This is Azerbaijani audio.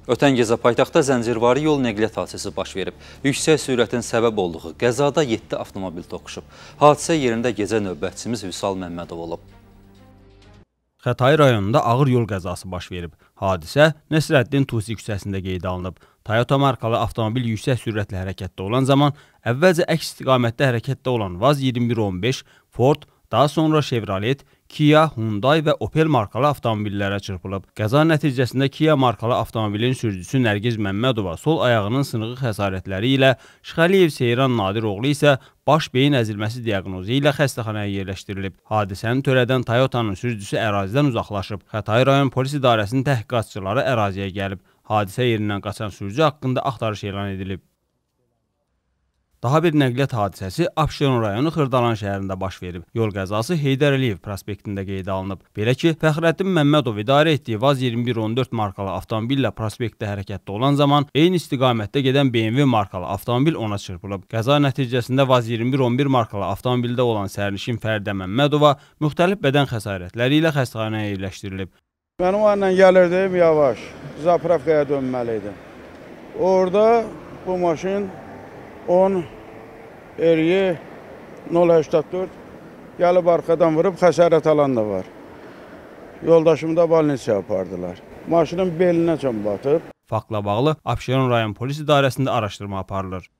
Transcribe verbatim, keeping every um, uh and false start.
Ötən gecə paytaxtda zəncirvari yol nəqliyyat hadisəsi baş verib. Yüksək sürətin səbəb olduğu qəzada yeddi avtomobil toqquşub. Hadisə yerində gecə növbətçimiz Vüsal Məmmədov olub. Xətai rayonunda ağır yol qəzası baş verib. Hadisə Nəsrəddin Tusi küçəsində qeydə alınıb. Toyota markalı avtomobil yüksək sürətlə hərəkətdə olan zaman əvvəlcə əks istiqamətdə hərəkətdə olan Vaz iyirmi bir on beş, Ford, daha sonra Chevrolet, Kia, Hyundai və Opel markalı avtomobillərə çırpılıb. Qəza nəticəsində Kia markalı avtomobilin sürücüsü Nərgiz Məmmədova sol ayağının sınığı xəsarətləri ilə, Şıxəliyev Seyran Nadiroğlu isə baş beyin əzilməsi diaqnozu ilə xəstəxanaya yerləşdirilib. Hadisəni törədən Toyotanın sürücüsü ərazidən uzaqlaşıb. Xətai rayon polis idarəsinin təhqiqatçıları əraziyə gəlib. Hadisə yerindən qaçan sürücü haqqında axtarış elan edilib. Daha bir nəqliyyat hadisəsi Abşeron rayonu Xırdalan şəhərində baş verib. Yol qəzası Heydər Əliyev prospektində qeydə alınıb. Belə ki, Fəxrəddin Məmmədov idarə etdiyi Vaz iyirmi bir on dörd markalı avtomobillə prospektdə hərəkətdə olan zaman eyni istiqamətdə gedən B M W markalı avtomobil ona çırpılıb. Qəza nəticəsində Vaz iyirmi bir on bir markalı avtomobildə olan sərnişin Fərdə Məmmədova müxtəlif bədən xəsarətləri ilə xəstəxanaya yerləşdirilib. Mən o anla gəlirdim yavaş, zapravkaya dönməliydim. Orada bu maşın on R Y nol səksən dörd gəlib arxadan vurub xəsarət alan da var. Yoldaşımı da balnisiyaya apardılar. Maşının belinə can batıb. Faktla bağlı Abşeron rayon polis idarəsində araşdırma aparılır.